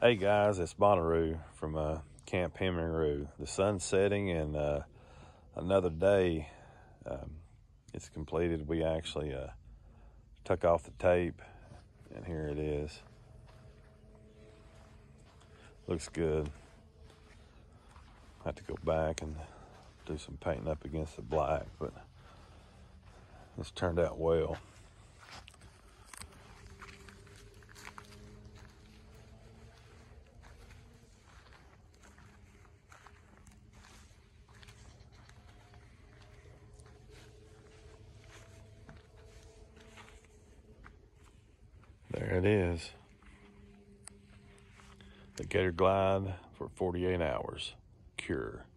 Hey guys, it's Bonnaroo from Camp Hemingway. The sun's setting and another day it's completed. We actually took off the tape and here it is. Looks good. I have to go back and do some painting up against the black, but it's turned out well. There it is. The GatorGlide for 48 hours. Cure.